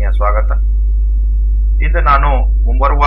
ಆತ್ಮೀಯ ಸ್ವಾಗತ. ಇಂದು ನಾನು ಮುಂಬರುವ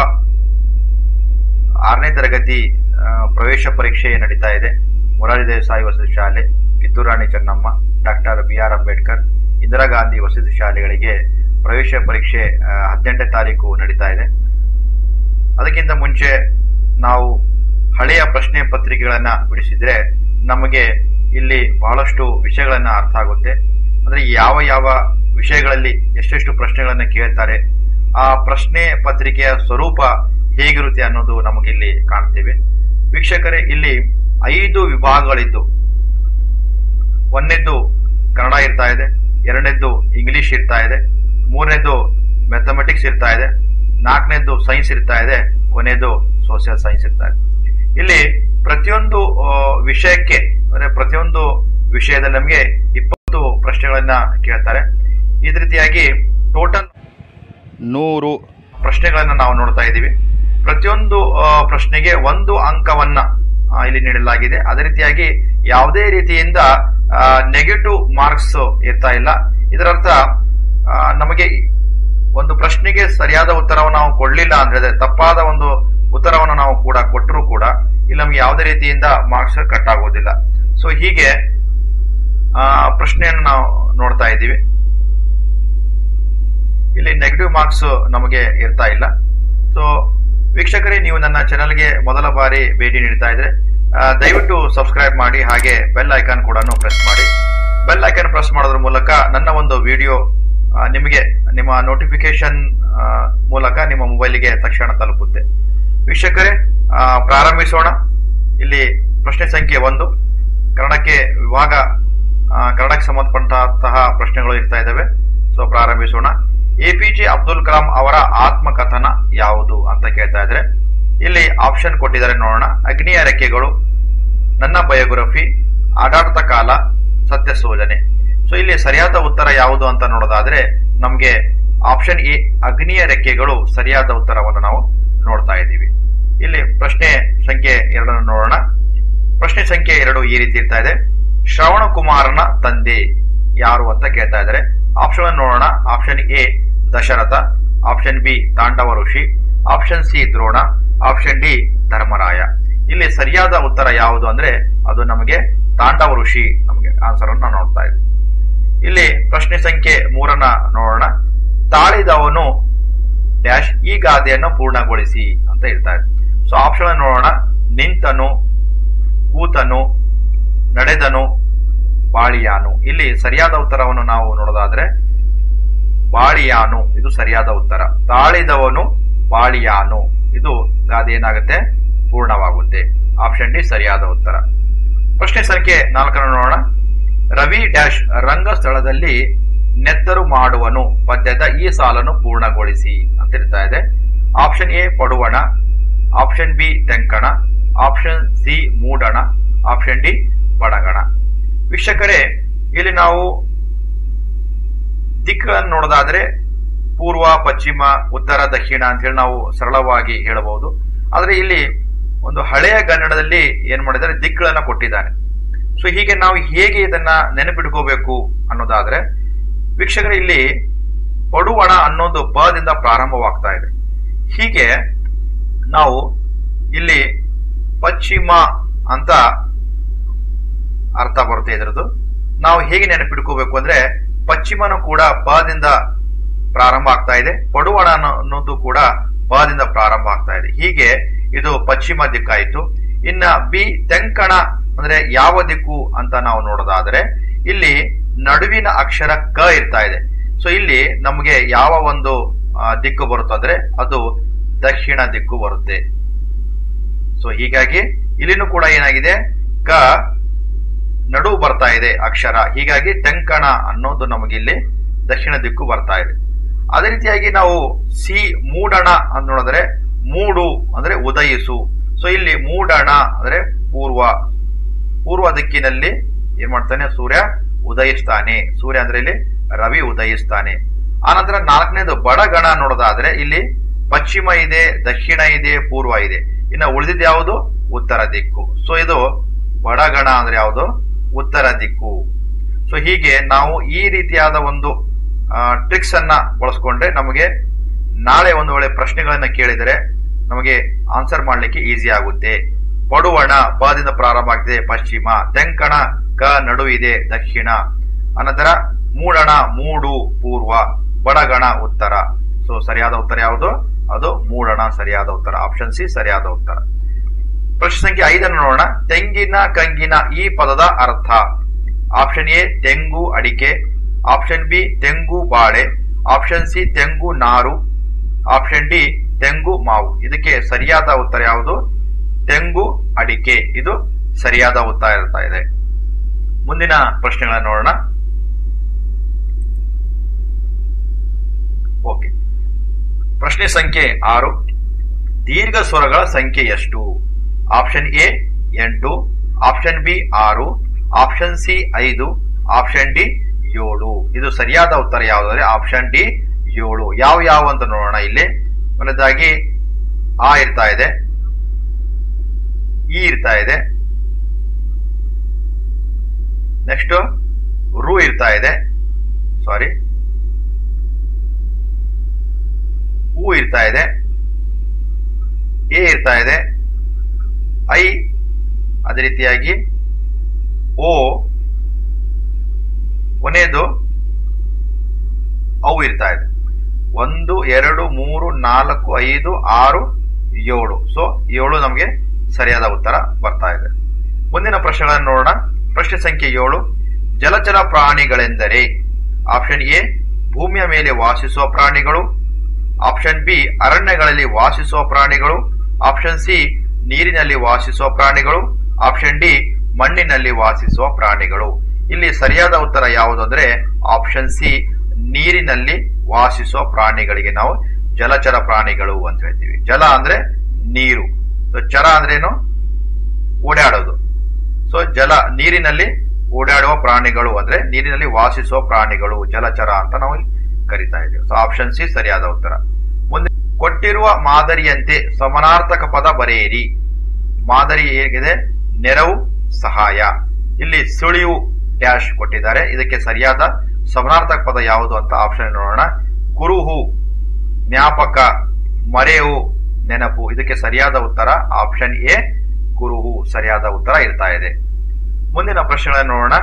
6ನೇ ತರಗತಿ ಪ್ರವೇಶ ಪರೀಕ್ಷೆ ನಡೀತಾ ಇದೆ. ಮೊರಾರ್ಜಿ ದೇಸಾಯಿ ವಸತಿ ಶಾಲೆ, ಕಿತ್ತೂರು ರಾಣಿ ಚೆನ್ನಮ್ಮ, ಡಾಕ್ಟರ್ BR ಅಂಬೇಡ್ಕರ್, ಇಂದಿರಾ ಗಾಂಧಿ ವಸತಿ ಶಾಲೆಗಳಿಗೆ ಪ್ರವೇಶ ಪರೀಕ್ಷೆ 18ನೇ ತಾರೀಕು ನಡೀತಾ ಇದೆ. ಅದಕ್ಕಿಂತ ಮುಂಚೆ ನಾವು ಹಳೆಯ ಪ್ರಶ್ನೆ ಪತ್ರಿಕೆಗಳನ್ನ ಬಿಡಿಸಿದ್ರೆ ನಮಗೆ ಇಲ್ಲಿ ಬಹಳಷ್ಟು ವಿಷಯಗಳನ್ನ ಅರ್ಥ ಆಗುತ್ತೆ. ಅಂದ್ರೆ ಯಾವ ಯಾವ ವಿಷಯಗಳಲ್ಲಿ ಎಷ್ಟೆಷ್ಟು ಪ್ರಶ್ನೆಗಳನ್ನ ಕೇಳ್ತಾರೆ, ಆ ಪ್ರಶ್ನೆ ಪತ್ರಿಕೆಯ ಸ್ವರೂಪ ಹೇಗಿರುತ್ತೆ ಅನ್ನೋದು ನಮಗಿಲ್ಲಿ ಕಾಣ್ತೇವೆ. ವೀಕ್ಷಕರೇ, ಇಲ್ಲಿ 5 ವಿಭಾಗಗಳಿದ್ದು, 1ನೇದ್ದು ಕನ್ನಡ ಇರ್ತಾ ಇದೆ, 2ನೇದ್ದು ಇಂಗ್ಲಿಷ್ ಇರ್ತಾ ಇದೆ, 3ನೇದ್ದು ಮ್ಯಾಥಮೆಟಿಕ್ಸ್ ಇರ್ತಾ ಇದೆ, 4ನೇದ್ದು ಸೈನ್ಸ್ ಇರ್ತಾ ಇದೆ, ಕೊನೆಯದು ಸೋಷಿಯಲ್ ಸೈನ್ಸ್ ಇರ್ತಾ ಇದೆ. ಇಲ್ಲಿ ಪ್ರತಿಯೊಂದು ವಿಷಯಕ್ಕೆ ಅಂದ್ರೆ ಪ್ರತಿಯೊಂದು ವಿಷಯದಲ್ಲಿ ನಮಗೆ 20 ಪ್ರಶ್ನೆಗಳನ್ನ ಕೇಳ್ತಾರೆ. ಈ ರೀತಿಯಾಗಿ ಟೋಟಲ್ 100 ಪ್ರಶ್ನೆಗಳನ್ನ ನಾವು ನೋಡ್ತಾ ಇದ್ದೀವಿ. ಪ್ರತಿಯೊಂದು ಪ್ರಶ್ನೆಗೆ 1 ಅಂಕವನ್ನ ಇಲ್ಲಿ ನೀಡಲಾಗಿದೆ. ಅದೇ ರೀತಿಯಾಗಿ ಯಾವುದೇ ರೀತಿಯಿಂದ ನೆಗೆಟಿವ್ ಮಾರ್ಕ್ಸ್ ಇರ್ತಾ ಇಲ್ಲ. ಇದರರ್ಥ ನಮಗೆ ಒಂದು ಪ್ರಶ್ನೆಗೆ ಸರಿಯಾದ ಉತ್ತರವನ್ನು ನಾವು ಕೊಡ್ಲಿಲ್ಲ ಅಂದ್ರೆ, ತಪ್ಪಾದ ಒಂದು ಉತ್ತರವನ್ನು ನಾವು ಕೂಡ ಕೊಟ್ಟರೂ ಕೂಡ ಇಲ್ಲಿ ನಮ್ಗೆ ಯಾವುದೇ ರೀತಿಯಿಂದ ಮಾರ್ಕ್ಸ್ ಕಟ್ ಆಗೋದಿಲ್ಲ. ಸೊ ಹೀಗೆ ಪ್ರಶ್ನೆಯನ್ನು ನಾವು ನೋಡ್ತಾ ಇದ್ದೀವಿ. ಇಲ್ಲಿ ನೆಗೆಟಿವ್ ಮಾರ್ಕ್ಸ್ ನಮಗೆ ಇರ್ತಾ ಇಲ್ಲ. ಸೊ ವೀಕ್ಷಕರೇ, ನೀವು ನನ್ನ ಚಾನೆಲ್ಗೆ ಮೊದಲ ಬಾರಿ ಭೇಟಿ ನೀಡ್ತಾ ಇದ್ರೆ ದಯವಿಟ್ಟು ಸಬ್ಸ್ಕ್ರೈಬ್ ಮಾಡಿ, ಹಾಗೆ ಬೆಲ್ ಐಕಾನ್ ಕೂಡ ಪ್ರೆಸ್ ಮಾಡಿ. ಬೆಲ್ ಐಕಾನ್ ಪ್ರೆಸ್ ಮಾಡೋದ್ರ ಮೂಲಕ ನನ್ನ ಒಂದು ವಿಡಿಯೋ ನಿಮಗೆ ನಿಮ್ಮ ನೋಟಿಫಿಕೇಶನ್ ಮೂಲಕ ನಿಮ್ಮ ಮೊಬೈಲಿಗೆ ತಕ್ಷಣ ತಲುಪುತ್ತೆ. ವೀಕ್ಷಕರೇ, ಪ್ರಾರಂಭಿಸೋಣ. ಇಲ್ಲಿ ಪ್ರಶ್ನೆ ಸಂಖ್ಯೆ 1, ಕನ್ನಡಕ್ಕೆ ವಿಭಾಗ, ಕನ್ನಡಕ್ಕೆ ಸಂಬಂಧಪಟ್ಟಂತಹ ಪ್ರಶ್ನೆಗಳು ಇರ್ತಾ ಇದ್ದಾವೆ. ಸೊ ಪ್ರಾರಂಭಿಸೋಣ. APJ ಅಬ್ದುಲ್ ಕಲಾಂ ಅವರ ಆತ್ಮಕಥನ ಯಾವುದು ಅಂತ ಕೇಳ್ತಾ ಇದ್ರೆ ಇಲ್ಲಿ ಆಪ್ಷನ್ ಕೊಟ್ಟಿದ್ದಾರೆ, ನೋಡೋಣ. ಅಗ್ನಿಯ ರೆಕ್ಕೆಗಳು, ನನ್ನ ಬಯೋಗ್ರಫಿ, ಆಡಾಟ ಕಾಲ, ಸತ್ಯ ಸೋಜನೆ. ಸೊ ಇಲ್ಲಿ ಸರಿಯಾದ ಉತ್ತರ ಯಾವುದು ಅಂತ ನೋಡೋದಾದ್ರೆ ನಮ್ಗೆ ಆಪ್ಷನ್ ಎ ಅಗ್ನಿಯ ರೆಕ್ಕೆಗಳು ಸರಿಯಾದ ಉತ್ತರವನ್ನು ನಾವು ನೋಡ್ತಾ ಇದ್ದೀವಿ. ಇಲ್ಲಿ ಪ್ರಶ್ನೆ ಸಂಖ್ಯೆ 2 ನೋಡೋಣ. ಪ್ರಶ್ನೆ ಸಂಖ್ಯೆ 2 ಈ ರೀತಿ ಇರ್ತಾ ಇದೆ. ಶ್ರವಣ ಕುಮಾರನ ತಂದೆ ಯಾರು ಅಂತ ಕೇಳ್ತಾ ಇದ್ದಾರೆ. ಆಪ್ಷನ್ ನೋಡೋಣ. Option A Dasharatha, option B ತಾಂಡವ ಋಷಿ, option C Drona, option D Dharmaraya. ಇಲ್ಲಿ ಸರಿಯಾದ ಉತ್ತರ ಯಾವುದು ಅಂದ್ರೆ ಅದು ನಮಗೆ ತಾಂಡವ ಋಷಿ ನಮಗೆ ಆನ್ಸರ್ ಅನ್ನು ನೋಡ್ತಾ ಇದ್ದೀವಿ. ಇಲ್ಲಿ ಪ್ರಶ್ನೆ ಸಂಖ್ಯೆ 3 ನೋಡೋಣ. ತಾಳಿದವನು ಡ್ಯಾಶ್ ಈ ಗಾದೆಯನ್ನು ಪೂರ್ಣಗೊಳಿಸಿ ಅಂತ ಇರ್ತಾ ಇದೆ. ಸೊ ಆಪ್ಷನ್ ನೋಡೋಣ. ನಿಂತನು, ಕೂತನು, ನಡೆದನು, ಬಾಳಿಯಾನು. ಇಲ್ಲಿ ಸರಿಯಾದ ಉತ್ತರವನ್ನು ನಾವು ನೋಡೋದಾದ್ರೆ ಬಾಳಿಯಾನು ಇದು ಸರಿಯಾದ ಉತ್ತರ. ತಾಳಿದವನು ಬಾಳಿಯಾನು, ಇದು ಗಾದೆ ಏನಾಗುತ್ತೆ, ಪೂರ್ಣವಾಗುತ್ತೆ. ಆಪ್ಷನ್ ಡಿ ಸರಿಯಾದ ಉತ್ತರ. ಪ್ರಶ್ನೆ ಸಂಖ್ಯೆ 4 ನೋಡೋಣ. ರವಿ ಡ್ಯಾಶ್ ರಂಗಸ್ಥಳದಲ್ಲಿ ನೆತ್ತರು ಮಾಡುವನು ಪದ್ಯದ ಈ ಸಾಲನ್ನು ಪೂರ್ಣಗೊಳಿಸಿ ಅಂತ ಇರ್ತಾ ಇದೆ. ಆಪ್ಷನ್ ಎ ಪಡುವಣ, ಆಪ್ಷನ್ ಬಿ ತೆಂಕಣ, ಆಪ್ಷನ್ ಸಿ ಮೂಡಣ, ಆಪ್ಷನ್ ಡಿ ಬಡಗಣ. ವೀಕ್ಷಕರೇ, ಇಲ್ಲಿ ನಾವು ದಿಕ್ಕುಗಳನ್ನು ನೋಡೋದಾದ್ರೆ ಪೂರ್ವ, ಪಶ್ಚಿಮ, ಉತ್ತರ, ದಕ್ಷಿಣ ಅಂತ ಹೇಳಿ ನಾವು ಸರಳವಾಗಿ ಹೇಳಬಹುದು. ಆದ್ರೆ ಇಲ್ಲಿ ಒಂದು ಹಳೆಯ ಕನ್ನಡದಲ್ಲಿ ಏನ್ ಮಾಡಿದ್ದಾರೆ, ದಿಕ್ಕುಗಳನ್ನ ಕೊಟ್ಟಿದ್ದಾನೆ. ಸೊ ಹೀಗೆ ನಾವು ಹೇಗೆ ಇದನ್ನ ನೆನಪಿಟ್ಕೋಬೇಕು ಅನ್ನೋದಾದ್ರೆ ವೀಕ್ಷಕರೇ, ಇಲ್ಲಿ ಪಡುವಣ ಅನ್ನೋದು ಪದಿಂದ ಪ್ರಾರಂಭವಾಗ್ತಾ ಇದೆ. ಹೀಗೆ ನಾವು ಇಲ್ಲಿ ಪಶ್ಚಿಮ ಅಂತ ಅರ್ಥ ಬರುತ್ತೆ ಇದರದ್ದು. ನಾವು ಹೇಗೆ ನೆನಪಿಟ್ಕೋಬೇಕು ಅಂದ್ರೆ ಪಶ್ಚಿಮನು ಕೂಡ ಪದಿಂದ ಪ್ರಾರಂಭ ಆಗ್ತಾ ಇದೆ, ಪಡುವಣ ಅನ್ನೋದು ಕೂಡ ಪದಿಂದ ಪ್ರಾರಂಭ ಆಗ್ತಾ ಇದೆ. ಹೀಗೆ ಇದು ಪಶ್ಚಿಮ ದಿಕ್ಕಾಯಿತು. ಇನ್ನ ಬಿ ತೆಂಕಣ ಅಂದ್ರೆ ಯಾವ ದಿಕ್ಕು ಅಂತ ನಾವು ನೋಡೋದಾದ್ರೆ ಇಲ್ಲಿ ನಡುವಿನ ಅಕ್ಷರ ಕ ಇರ್ತಾ ಇದೆ. ಸೊ ಇಲ್ಲಿ ನಮಗೆ ಯಾವ ಒಂದು ದಿಕ್ಕು ಬರುತ್ತಂದ್ರೆ ಅದು ದಕ್ಷಿಣ ದಿಕ್ಕು ಬರುತ್ತೆ. ಸೊ ಹೀಗಾಗಿ ಇಲ್ಲಿನೂ ಕೂಡ ಏನಾಗಿದೆ, ಕ ನಡು ಬರ್ತಾ ಇದೆ ಅಕ್ಷರ. ಹೀಗಾಗಿ ತೆಂಕಣ ಅನ್ನೋದು ನಮಗೆ ಇಲ್ಲಿ ದಕ್ಷಿಣ ದಿಕ್ಕು ಬರ್ತಾ ಇದೆ. ಅದೇ ರೀತಿಯಾಗಿ ನಾವು ಸಿ ಮೂಡಣ ಅಂತ ನೋಡಿದ್ರೆ ಮೂಡು ಅಂದ್ರೆ ಉದಯಿಸು. ಸೊ ಇಲ್ಲಿ ಮೂಡಣ ಅಂದ್ರೆ ಪೂರ್ವ ದಿಕ್ಕಿನಲ್ಲಿ ಏನ್ ಮಾಡ್ತಾನೆ, ಸೂರ್ಯ ಉದಯಿಸ್ತಾನೆ. ಸೂರ್ಯ ಅಂದ್ರೆ ಇಲ್ಲಿ ರವಿ ಉದಯಿಸ್ತಾನೆ. ಆನಂತರ 4ನೇದು ಬಡಗಣ ನೋಡೋದಾದ್ರೆ ಇಲ್ಲಿ ಪಶ್ಚಿಮ ಇದೆ, ದಕ್ಷಿಣ ಇದೆ, ಪೂರ್ವ ಇದೆ. ಇನ್ನು ಉಳಿದಿದ್ದು ಯಾವುದು, ಉತ್ತರ ದಿಕ್ಕು. ಸೊ ಇದು ಬಡಗಣ ಅಂದ್ರೆ ಯಾವುದು, ಉತ್ತರ ದಿಕ್ಕು. ಸೊ ಹೀಗೆ ನಾವು ಈ ರೀತಿಯಾದ ಒಂದು ಟ್ರಿಕ್ಸ್ ಅನ್ನ ಬಳಸ್ಕೊಂಡ್ರೆ ನಮಗೆ ನಾಳೆ ಒಂದು ವೇಳೆ ಪ್ರಶ್ನೆಗಳನ್ನ ಕೇಳಿದರೆ ನಮಗೆ ಆನ್ಸರ್ ಮಾಡ್ಲಿಕ್ಕೆ ಈಸಿ ಆಗುತ್ತೆ. ಪಡುವಣ ಪದಿಂದ ಪ್ರಾರಂಭ ಆಗ್ತಿದೆ ಪಶ್ಚಿಮ, ತೆಂಕಣ ಕ ನಡುವಿದೆ ದಕ್ಷಿಣ, ಅನಂತರ ಮೂಡಣ ಮೂಡು ಪೂರ್ವ, ಬಡಗಣ ಉತ್ತರ. ಸೊ ಸರಿಯಾದ ಉತ್ತರ ಯಾವುದು? ಅದು ಮೂಡಣ ಸರಿಯಾದ ಉತ್ತರ. ಆಪ್ಷನ್ ಸಿ ಸರಿಯಾದ ಉತ್ತರ. ಪ್ರಶ್ನೆ ಸಂಖ್ಯೆ 5 ನೋಡೋಣ. ತೆಂಗಿನ ಕಂಗಿನ ಈ ಪದದ ಅರ್ಥ. ಆಪ್ಷನ್ ಎ ತೆಂಗು ಅಡಿಕೆ, ಆಪ್ಷನ್ ಬಿ ತೆಂಗು ಬಾಳೆ, ಆಪ್ಷನ್ ಸಿ ತೆಂಗು ನಾರು, ಆಪ್ಷನ್ ಡಿ ತೆಂಗು ಮಾವು. ಇದಕ್ಕೆ ಸರಿಯಾದ ಉತ್ತರ ಯಾವುದು? ತೆಂಗು ಅಡಿಕೆ. ಇದು ಸರಿಯಾದ ಉತ್ತರ ಇರ್ತಾ ಇದೆ. ಮುಂದಿನ ಪ್ರಶ್ನೆಗಳನ್ನು ನೋಡೋಣ. ಓಕೆ, ಪ್ರಶ್ನೆ ಸಂಖ್ಯೆ 6. ದೀರ್ಘ ಸ್ವರಗಳ ಸಂಖ್ಯೆ ಎಷ್ಟು? Option A 8, option B 6, option C 5, option D 7. ಇದು ಸರಿಯಾದ ಉತ್ತರ ಯಾವುದಾದ್ರೆ ಆಪ್ಷನ್ ಡಿ 7. ಯಾವ ಅಂತ ನೋಡೋಣ. ಇಲ್ಲಿ ಮೊದಲದಾಗಿ ಆ ಇರ್ತಾ ಇದೆ, ಇ ಇರ್ತಾ ಇದೆ, ನೆಕ್ಸ್ಟ್ ರು ಇರ್ತಾ ಇದೆ, ಸಾರಿ ಉ ಇರ್ತಾ ಇದೆ, ಎ ಇರ್ತಾ ಇದೆ, ಐ, ಅದೇ ರೀತಿಯಾಗಿ ಓ, ಕೊನೆಯದು ಅವು ಇರ್ತಾ ಇದೆ. 1 2 3 4 5 6 7. ಸೊ 7 ನಮಗೆ ಸರಿಯಾದ ಉತ್ತರ ಬರ್ತಾ ಇದೆ. ಮುಂದಿನ ಪ್ರಶ್ನೆಗಳನ್ನು ನೋಡೋಣ. ಪ್ರಶ್ನೆ ಸಂಖ್ಯೆ 7. ಜಲಚರ ಪ್ರಾಣಿಗಳೆಂದರೆ? ಆಪ್ಷನ್ ಎ ಭೂಮಿಯ ಮೇಲೆ ವಾಸಿಸುವ ಪ್ರಾಣಿಗಳು, ಆಪ್ಷನ್ ಬಿ ಅರಣ್ಯಗಳಲ್ಲಿ ವಾಸಿಸುವ ಪ್ರಾಣಿಗಳು, ಆಪ್ಷನ್ ಸಿ ನೀರಿನಲ್ಲಿ ವಾಸಿಸುವ ಪ್ರಾಣಿಗಳು, ಆಪ್ಷನ್ ಡಿ ಮಣ್ಣಿನಲ್ಲಿ ವಾಸಿಸುವ ಪ್ರಾಣಿಗಳು. ಇಲ್ಲಿ ಸರಿಯಾದ ಉತ್ತರ ಯಾವುದು ಅಂದ್ರೆ ಆಪ್ಷನ್ ಸಿ ನೀರಿನಲ್ಲಿ ವಾಸಿಸುವ ಪ್ರಾಣಿಗಳಿಗೆ ನಾವು ಜಲಚರ ಪ್ರಾಣಿಗಳು ಅಂತ ಹೇಳ್ತೀವಿ. ಜಲ ಅಂದ್ರೆ ನೀರು, ಚರ ಅಂದ್ರೇನು? ಓಡಾಡೋದು. ಸೊ ನೀರಿನಲ್ಲಿ ಓಡಾಡುವ ಪ್ರಾಣಿಗಳು ಅಂದ್ರೆ ನೀರಿನಲ್ಲಿ ವಾಸಿಸುವ ಪ್ರಾಣಿಗಳು, ಜಲಚರ ಅಂತ ನಾವು ಕರಿತಾ ಇದ್ದೇವೆ. ಸೊ ಆಪ್ಷನ್ ಸಿ ಸರಿಯಾದ ಉತ್ತರ. ಮುಂದೆ ಕೊಟ್ಟಿರುವ ಮಾದರಿಯಂತೆ ಸಮಾನಾರ್ಥಕ ಪದ ಬರೆಯಿರಿ. ಮಾದರಿ ಹೇಗಿದೆ? ನೆರವು, ಸಹಾಯ. ಇಲ್ಲಿ ಸುಳಿವು ಡ್ಯಾಶ್ ಕೊಟ್ಟಿದ್ದಾರೆ. ಇದಕ್ಕೆ ಸರಿಯಾದ ಸಮಾನಾರ್ಥಕ ಪದ ಯಾವುದು ಅಂತ ಆಪ್ಷನ್ ನೋಡೋಣ. ಕುರುಹು ಜ್ಞಾಪಕ, ಮರೆವು ನೆನಪು. ಇದಕ್ಕೆ ಸರಿಯಾದ ಉತ್ತರ ಆಪ್ಷನ್ ಎ ಕುರುಹು ಸರಿಯಾದ ಉತ್ತರ ಇರ್ತಾ ಇದೆ. ಮುಂದಿನ ಪ್ರಶ್ನೆಗಳನ್ನು ನೋಡೋಣ.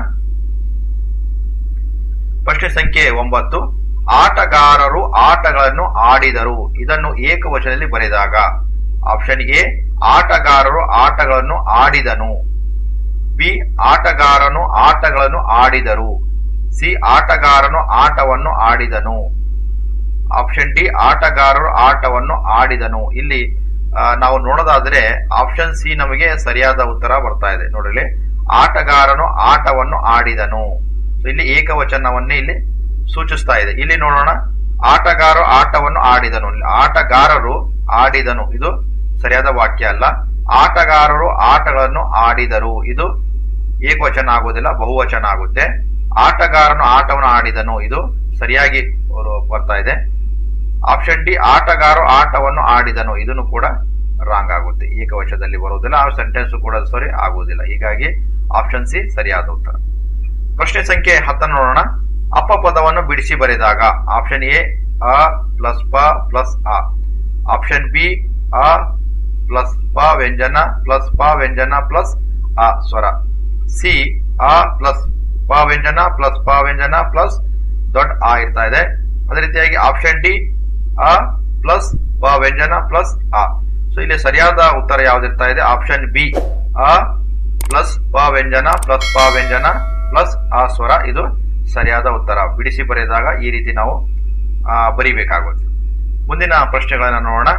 ಪ್ರಶ್ನೆ ಸಂಖ್ಯೆ 9. ಆಟಗಾರರು ಆಟಗಳನ್ನು ಆಡಿದರು. ಇದನ್ನು ಏಕವಚನದಲ್ಲಿ ಬರೆದಾಗ? ಆಪ್ಷನ್ ಎ ಆಟಗಾರರು ಆಟಗಳನ್ನು ಆಡಿದನು, ಬಿ ಆಟಗಾರನು ಆಟಗಳನ್ನು ಆಡಿದರು, ಸಿ ಆಟಗಾರನು ಆಟವನ್ನು ಆಡಿದನು, ಆಪ್ಷನ್ ಡಿ ಆಟಗಾರರು ಆಟವನ್ನು ಆಡಿದನು. ಇಲ್ಲಿ ನಾವು ನೋಡೋದಾದ್ರೆ ಆಪ್ಷನ್ ಸಿ ನಮಗೆ ಸರಿಯಾದ ಉತ್ತರ ಬರ್ತಾ ಇದೆ. ನೋಡ್ರಿ, ಆಟಗಾರನು ಆಟವನ್ನು ಆಡಿದನು. ಇಲ್ಲಿ ಏಕವಚನವನ್ನೇ ಇಲ್ಲಿ ಸೂಚಿಸ್ತಾ ಇದೆ. ಇಲ್ಲಿ ನೋಡೋಣ, ಆಟಗಾರರು ಆಟವನ್ನು ಆಡಿದನು. ಆಟಗಾರರು ಆಡಿದನು ಇದು ಸರಿಯಾದ ವಾಕ್ಯ ಅಲ್ಲ. ಆಟಗಾರರು ಆಟಗಳನ್ನು ಆಡಿದರು ಇದು ಏಕವಚನ ಆಗುವುದಿಲ್ಲ, ಬಹುವಚನ ಆಗುತ್ತೆ. ಆಟಗಾರನು ಆಟವನ್ನು ಆಡಿದನು ಇದು ಸರಿಯಾಗಿ ಬರ್ತಾ ಇದೆ. ಆಪ್ಷನ್ ಡಿ ಆಟಗಾರರು ಆಟವನ್ನು ಆಡಿದನು ಇದನ್ನು ಕೂಡ ರಾಂಗ್ ಆಗುತ್ತೆ, ಏಕವಚನದಲ್ಲಿ ಬರುವುದಿಲ್ಲ. ಆ ಸೆಂಟೆನ್ಸ್ ಕೂಡ ಸರಿ ಆಗುವುದಿಲ್ಲ. ಹೀಗಾಗಿ ಆಪ್ಷನ್ ಸಿ ಸರಿಯಾದ ಉತ್ತರ. ಪ್ರಶ್ನೆ ಸಂಖ್ಯೆ 10 ನೋಡೋಣ. ಅಪ ಪದವನ್ನು ಬಿಡಿಸಿ ಬರೆದಾಗ? ಆಪ್ಷನ್ ಎ ಅ ಪ್ಲಸ್ ಪ ಪ್ಲಸ್ ಅ, ಆಪ್ಷನ್ ಬಿ ಅ ಪ್ಲಸ್ ಪ ವ್ಯಂಜನ ಪ್ಲಸ್ ಪ ವ್ಯಂಜನ ಪ್ಲಸ್ ಅ ಸ್ವರ, ಸಿ ಅ ಪ್ಲಸ್ ಪ ವ್ಯಂಜನ ಪ್ಲಸ್ ಪ ವ್ಯಂಜನ ಪ್ಲಸ್ ದೊಡ್ಡ ಆ ಇರ್ತಾ ಇದೆ. ಅದೇ ರೀತಿಯಾಗಿ ಆಪ್ಷನ್ ಡಿ ಅ ಪ್ಲಸ್ ಪ ವ್ಯಂಜನ ಪ್ಲಸ್ ಅ. ಸೊ ಇಲ್ಲಿ ಸರಿಯಾದ ಉತ್ತರ ಯಾವ್ದಿರ್ತಾ ಇದೆ? ಆಪ್ಷನ್ ಬಿ ಅ ಪ್ಲಸ್ ಪ ವ್ಯಂಜನ ಪ್ಲಸ್ ಪ ವ್ಯಂಜನ ಪ್ಲಸ್ ಆ ಸ್ವರ ಇದು ಸರಿಯಾದ ಉತ್ತರ. ಬಿಡಿಸಿ ಬರೆದಾಗ ಈ ರೀತಿ ನಾವು ಬರಿಬೇಕಾಗುತ್ತೆ. ಮುಂದಿನ ಪ್ರಶ್ನೆಗಳನ್ನ ನೋಡೋಣ.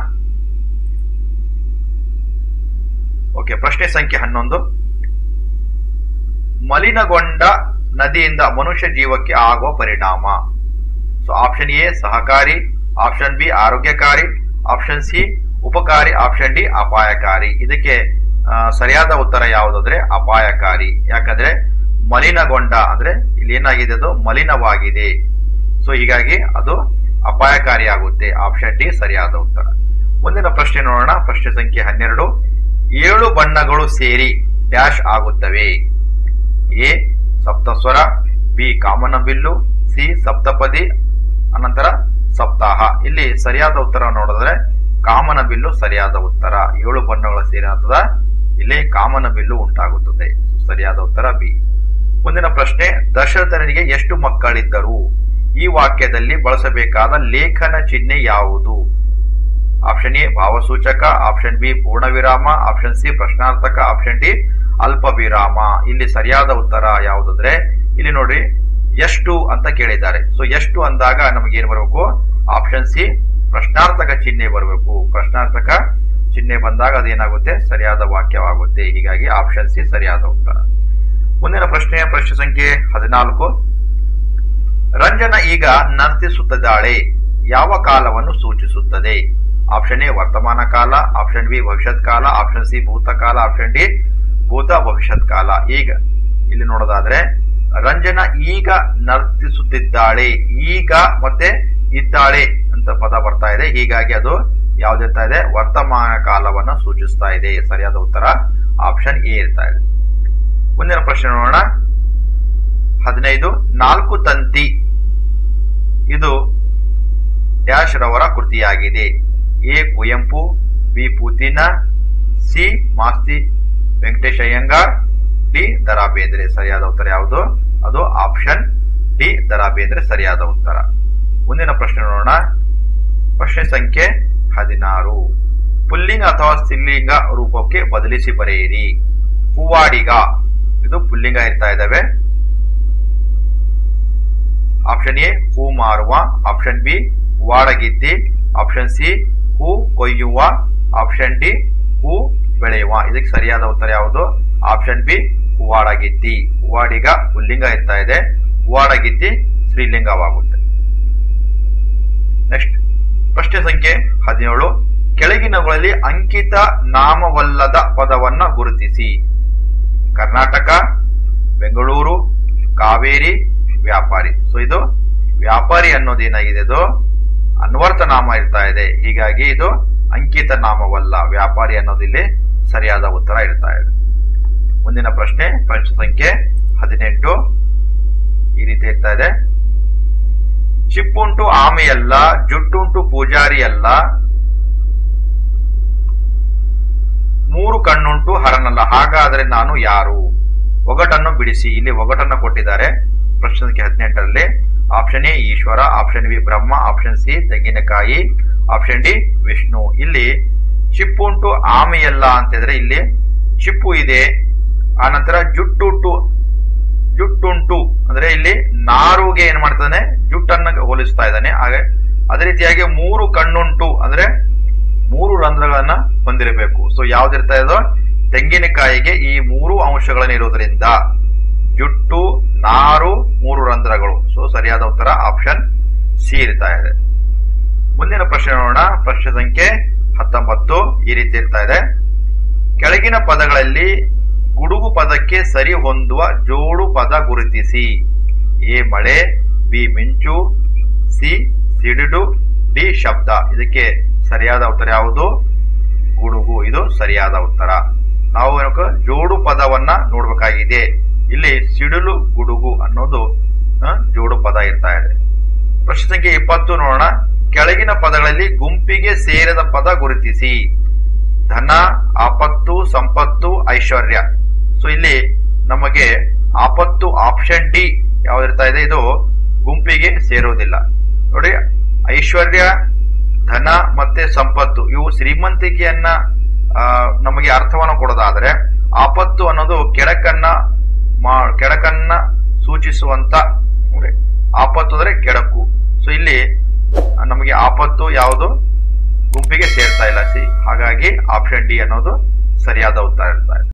ಓಕೆ, ಪ್ರಶ್ನೆ ಸಂಖ್ಯೆ 11. ಮಲಿನಗೊಂಡ ನದಿಯಿಂದ ಮನುಷ್ಯ ಜೀವಕ್ಕೆ ಆಗುವ ಪರಿಣಾಮ? ಸೊ ಆಪ್ಷನ್ ಎ ಸಹಕಾರಿ, ಆಪ್ಷನ್ ಬಿ ಆರೋಗ್ಯಕಾರಿ, ಆಪ್ಷನ್ ಸಿ ಉಪಕಾರಿ, ಆಪ್ಷನ್ ಡಿ ಅಪಾಯಕಾರಿ. ಇದಕ್ಕೆ ಸರಿಯಾದ ಉತ್ತರ ಯಾವುದಾದ್ರೆ ಅಪಾಯಕಾರಿ. ಯಾಕಂದ್ರೆ ಮಲಿನಗೊಂಡ ಅಂದ್ರೆ ಇಲ್ಲಿ ಏನಾಗಿದೆ, ಅದು ಮಲಿನವಾಗಿದೆ. ಸೊ ಹೀಗಾಗಿ ಅದು ಅಪಾಯಕಾರಿ ಆಗುತ್ತೆ. ಆಪ್ಷನ್ ಡಿ ಸರಿಯಾದ ಉತ್ತರ. ಮುಂದಿನ ಪ್ರಶ್ನೆ ನೋಡೋಣ. ಪ್ರಶ್ನೆ ಸಂಖ್ಯೆ 12. 7 ಬಣ್ಣಗಳು ಸೇರಿ ಡ್ಯಾಶ್ ಆಗುತ್ತವೆ? ಎ ಸಪ್ತಸ್ವರ, ಬಿ ಕಾಮನಬಿಲ್ಲು, ಸಿ ಸಪ್ತಪದಿ, ಅನಂತರ ಸಪ್ತಾಹ. ಇಲ್ಲಿ ಸರಿಯಾದ ಉತ್ತರ ನೋಡಿದ್ರೆ ಕಾಮನ ಬಿಲ್ಲು ಸರಿಯಾದ ಉತ್ತರ. 7 ಬಣ್ಣಗಳ ಸೇರಿದ ಇಲ್ಲಿ ಕಾಮನ ಬಿಲ್ಲು ಉಂಟಾಗುತ್ತದೆ. ಸರಿಯಾದ ಉತ್ತರ ಬಿ. ಮುಂದಿನ ಪ್ರಶ್ನೆ, ದಶರಥನಿಗೆ ಎಷ್ಟು ಮಕ್ಕಳಿದ್ದರು? ಈ ವಾಕ್ಯದಲ್ಲಿ ಬಳಸಬೇಕಾದ ಲೇಖನ ಚಿಹ್ನೆ ಯಾವುದು? ಆಪ್ಷನ್ ಎ ಭಾವಸೂಚಕ, ಆಪ್ಷನ್ ಬಿ ಪೂರ್ಣ ವಿರಾಮ, ಆಪ್ಷನ್ ಸಿ ಪ್ರಶ್ನಾರ್ಥಕ, ಆಪ್ಷನ್ ಡಿ ಅಲ್ಪ ವಿರಾಮ. ಇಲ್ಲಿ ಸರಿಯಾದ ಉತ್ತರ ಯಾವುದಂದ್ರೆ ಇಲ್ಲಿ ನೋಡಿ ಎಷ್ಟು ಅಂತ ಕೇಳಿದ್ದಾರೆ. ಸೊ ಎಷ್ಟು ಅಂದಾಗ ನಮಗೆ ಏನ್ ಬರಬೇಕು? ಆಪ್ಷನ್ ಸಿ ಪ್ರಶ್ನಾರ್ಥಕ ಚಿಹ್ನೆ ಬರಬೇಕು. ಪ್ರಶ್ನಾರ್ಥಕ ಚಿಹ್ನೆ ಬಂದಾಗ ಅದೇನಾಗುತ್ತೆ? ಸರಿಯಾದ ವಾಕ್ಯವಾಗುತ್ತೆ. ಹೀಗಾಗಿ ಆಪ್ಷನ್ ಸಿ ಸರಿಯಾದ ಉತ್ತರ. ಮುಂದಿನ ಪ್ರಶ್ನೆ ಸಂಖ್ಯೆ 14. ರಂಜನ ಈಗ ನರ್ತಿಸುತ್ತಿದ್ದಾಳೆ ಯಾವ ಕಾಲವನ್ನು ಸೂಚಿಸುತ್ತದೆ? ಆಪ್ಷನ್ ಎ ವರ್ತಮಾನ ಕಾಲ, ಆಪ್ಷನ್ ಬಿ ಭವಿಷ್ಯತ್ ಕಾಲ, ಆಪ್ಷನ್ ಸಿ ಭೂತಕಾಲ, ಆಪ್ಷನ್ ಡಿ ಭೂತ ಭವಿಷ್ಯತ್ ಕಾಲ. ಈಗ ಇಲ್ಲಿ ನೋಡೋದಾದ್ರೆ ರಂಜನ ಈಗ ನರ್ತಿಸುತ್ತಿದ್ದಾಳೆ, ಈಗ ಮತ್ತೆ ಇದ್ದಾಳೆ ಅಂತ ಪದ ಬರ್ತಾ ಇದೆ. ಹೀಗಾಗಿ ಅದು ಯಾವ್ದಿರ್ತಾ ಇದೆ? ವರ್ತಮಾನ ಕಾಲವನ್ನು ಸೂಚಿಸ್ತಾ ಇದೆ. ಸರಿಯಾದ ಉತ್ತರ ಆಪ್ಷನ್ ಎ ಇರ್ತಾ ಇದೆ. ಮುಂದಿನ ಪ್ರಶ್ನೆ ನೋಡೋಣ. 15. 4 ತಂತಿ ಇದು ಡ್ಯಾಶ್ ರವರ ಕೃತಿಯಾಗಿದೆ. ಎ ಕುವೆಂಪು, ಬಿ ಪೂತಿನ, ಸಿ ಮಾಸ್ತಿ ವೆಂಕಟೇಶ್ ಅಯ್ಯಂಗಾರ್, ಡಿ ದ.ರಾ ಬೇಂದ್ರೆ. ಸರಿಯಾದ ಉತ್ತರ ಯಾವುದು? ಅದು ಆಪ್ಷನ್ ಡಿ ದ.ರಾ ಬೇಂದ್ರೆ ಸರಿಯಾದ ಉತ್ತರ. ಮುಂದಿನ ಪ್ರಶ್ನೆ ನೋಡೋಣ. ಪ್ರಶ್ನೆ ಸಂಖ್ಯೆ 16. ಪುಲ್ಲಿಂಗ ಅಥವಾ ಸ್ತ್ರೀಲಿಂಗ ರೂಪಕ್ಕೆ ಬದಲಿಸಿ ಬರೆಯಿರಿ. ಹೂವಾಡಿಗ ಇದು ಪುಲ್ಲಿಂಗ ಇರ್ತಾ ಇದ್ದಾವೆ. ಆಪ್ಷನ್ ಎ ಹೂ ಮಾರುವ, ಆಪ್ಷನ್ ಬಿ ಹೂವಾಡಗಿತ್ತಿ, ಆಪ್ಷನ್ ಸಿ ಹೂ ಕೊಯ್ಯುವ, ಆಪ್ಷನ್ ಡಿ ಹೂ ಬೆಳೆಯುವ. ಇದಕ್ಕೆ ಸರಿಯಾದ ಉತ್ತರ ಯಾವುದು? Option B ಹೂವಾಡಗಿತ್ತಿ. ಹೂವಾಡಿಗ ಪುಲ್ಲಿಂಗ ಇರ್ತಾ ಇದೆ, ಹೂವಾಡಗಿತ್ತಿ ಸ್ತ್ರೀಲಿಂಗವಾಗುತ್ತೆ. ನೆಕ್ಸ್ಟ್ ಪ್ರಶ್ನೆ ಸಂಖ್ಯೆ 17. ಕೆಳಗಿನವುಗಳಲ್ಲಿ ಅಂಕಿತ ನಾಮವಲ್ಲದ ಪದವನ್ನ ಗುರುತಿಸಿ. ಕರ್ನಾಟಕ, ಬೆಂಗಳೂರು, ಕಾವೇರಿ, ವ್ಯಾಪಾರಿ. ಸೊ ಇದು ವ್ಯಾಪಾರಿ ಅನ್ನೋದೇನಾಗಿದೆ? ಇದು ಅನ್ವರ್ಥ ನಾಮ ಇರ್ತಾ ಇದೆ. ಹೀಗಾಗಿ ಇದು ಅಂಕಿತ ನಾಮವಲ್ಲ. ವ್ಯಾಪಾರಿ ಅನ್ನೋದು ಇಲ್ಲಿ ಸರಿಯಾದ ಉತ್ತರ ಇರ್ತಾ ಇದೆ. ಮುಂದಿನ ಪ್ರಶ್ನೆ ಸಂಖ್ಯೆ 18 ಈ ರೀತಿ ಇರ್ತಾ ಇದೆ. ಚಿಪ್ಪುಂಟು ಆಮೆಯಲ್ಲ, ಜುಟ್ಟುಂಟು ಪೂಜಾರಿಯಲ್ಲ, 3 ಕಣ್ಣುಂಟು ಹರನಲ್ಲ, ಹಾಗಾದ್ರೆ ನಾನು ಯಾರು? ಒಗಟನ್ನು ಬಿಡಿಸಿ. ಇಲ್ಲಿ ಒಗಟನ್ನು ಕೊಟ್ಟಿದ್ದಾರೆ ಪ್ರಶ್ನೆ ಸಂಖ್ಯೆ 18ರಲ್ಲಿ. Option A Ishwara, option B Brahma, option C ತೆಂಗಿನಕಾಯಿ, ಆಪ್ಷನ್ ಡಿ ವಿಷ್ಣು. ಇಲ್ಲಿ ಚಿಪ್ಪುಂಟು ಆಮೆಯಲ್ಲ ಅಂತಿದ್ರೆ ಇಲ್ಲಿ ಚಿಪ್ಪು ಇದೆ. ಆನಂತರ ಜುಟ್ಟುಂಟು ಅಂದ್ರೆ ಇಲ್ಲಿ ನಾರುಗೆ ಏನ್ ಮಾಡ್ತಾನೆ? ಜುಟ್ಟನ್ನ ಹೋಲಿಸ್ತಾ ಇದ್ದಾನೆ. ಹಾಗೆ ಅದೇ ರೀತಿಯಾಗಿ 3 ಕಣ್ಣುಂಟು ಅಂದ್ರೆ 3 ರಂಧ್ರಗಳನ್ನ ಹೊಂದಿರಬೇಕು. ಸೊ ಯಾವ್ದಿರ್ತಾ ಇದೋ? ತೆಂಗಿನಕಾಯಿಗೆ ಈ 3 ಅಂಶಗಳನ್ನ ಇರೋದ್ರಿಂದ ಜುಟ್ಟು, ನಾರು, 3 ರಂಧ್ರಗಳು. ಸೊ ಸರಿಯಾದ ಉತ್ತರ ಆಪ್ಷನ್ ಸಿ ಇರ್ತಾ ಇದೆ. ಮುಂದಿನ ಪ್ರಶ್ನೆ ನೋಡೋಣ. ಪ್ರಶ್ನೆ ಸಂಖ್ಯೆ 19 ಈ ರೀತಿ ಇರ್ತಾ ಇದೆ. ಕೆಳಗಿನ ಪದಗಳಲ್ಲಿ ಗುಡುಗು ಪದಕ್ಕೆ ಸರಿ ಹೊಂದುವ ಜೋಡು ಪದ ಗುರುತಿಸಿ. ಎ ಮಳೆ, ಬಿ ಮಿಂಚು, ಸಿ ಸಿಡಿಲು, ಡಿ ಶಬ್ದ. ಇದಕ್ಕೆ ಸರಿಯಾದ ಉತ್ತರ ಯಾವುದು? ಗುಡುಗು. ಇದು ಸರಿಯಾದ ಉತ್ತರ. ನಾವು ಜೋಡು ಪದವನ್ನ ನೋಡ್ಬೇಕಾಗಿದೆ. ಇಲ್ಲಿ ಸಿಡಿಲು, ಗುಡುಗು ಅನ್ನೋದು ಜೋಡು ಪದ ಇರ್ತಾ ಇದೆ. ಪ್ರಶ್ನೆ ಸಂಖ್ಯೆ 20 ನೋಡೋಣ. ಕೆಳಗಿನ ಪದಗಳಲ್ಲಿ ಗುಂಪಿಗೆ ಸೇರಿದ ಪದ ಗುರುತಿಸಿ. ಧನ, ಆಪತ್ತು, ಸಂಪತ್ತು, ಐಶ್ವರ್ಯ. ಸೊ ಇಲ್ಲಿ ನಮಗೆ ಆಪತ್ತು ಆಪ್ಷನ್ ಡಿ ಯಾವ್ದಿರ್ತಾ ಇದೆ? ಇದು ಗುಂಪಿಗೆ ಸೇರೋದಿಲ್ಲ. ನೋಡಿ, ಐಶ್ವರ್ಯ, ಧನ ಮತ್ತೆ ಸಂಪತ್ತು ಇವು ಶ್ರೀಮಂತಿಕೆಯನ್ನ ನಮಗೆ ಅರ್ಥವನ್ನು ಕೊಡೋದಾದ್ರೆ, ಆಪತ್ತು ಅನ್ನೋದು ಕೆಡಕನ್ನ ಸೂಚಿಸುವಂತ ಆಪತ್ತು ಅಂದ್ರೆ ಕೆಡಕು. ಸೊ ಇಲ್ಲಿ ನಮಗೆ ಆಪತ್ತು ಯಾವುದು? ಗುಂಪಿಗೆ ಸೇರ್ತಾ ಇಲ್ಲ. ಹಾಗಾಗಿ ಆಪ್ಷನ್ ಡಿ ಅನ್ನೋದು ಸರಿಯಾದ ಉತ್ತರ ಇರ್ತಾ ಇದೆ.